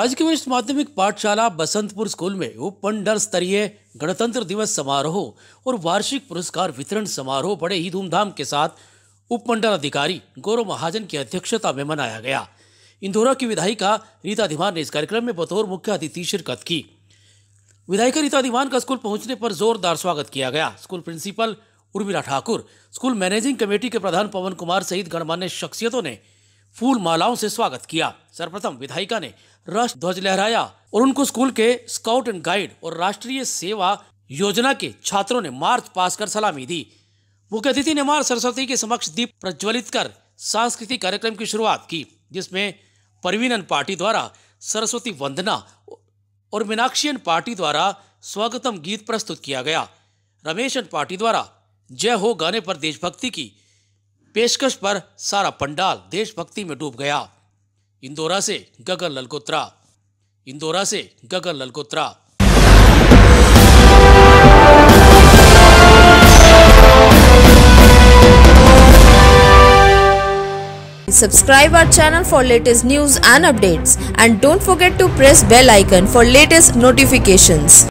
राज्य की वरिष्ठ माध्यमिक पाठशाला बसंतपुर स्कूल में उपमंडल स्तरीय गणतंत्र दिवस समारोह और वार्षिक पुरस्कार वितरण समारोह बड़े ही धूमधाम के साथ उपमंडल अधिकारी गौरव महाजन की अध्यक्षता में मनाया गया। इंदौरा की विधायिका रीता धीमान ने इस कार्यक्रम में बतौर मुख्य अतिथि शिरकत की। विधायिका रीता धीमान का स्कूल पहुंचने पर जोरदार स्वागत किया गया। School principal Urmila Thakur, school managing committee के प्रधान पवन कुमार सहित गणमान्य शख्सियतों ने फूल मालाओं से स्वागत किया। सर्वप्रथम विधायिका ने राष्ट्र ध्वज लहराया और उनको स्कूल के स्काउट एंड गाइड और राष्ट्रीय सेवा योजना के छात्रों ने मार्च पास कर सलामी दी। मुख्य अतिथि ने मां सरस्वती के समक्ष दीप प्रज्वलित कर सांस्कृतिक कार्यक्रम की शुरुआत की, जिसमें परवीनन पार्टी द्वारा सरस्वती वंदना और मीनाक्षीयन पार्टी द्वारा स्वागतम गीत प्रस्तुत किया गया। रमेशन पार्टी द्वारा जय हो गाने पर देशभक्ति की पेशकश पर सारा पंडाल देशभक्ति में डूब गया। इंदौरा से गगन ललकोत्रा। Subscribe our channel for latest news and updates, and don't forget to press bell icon for latest notifications.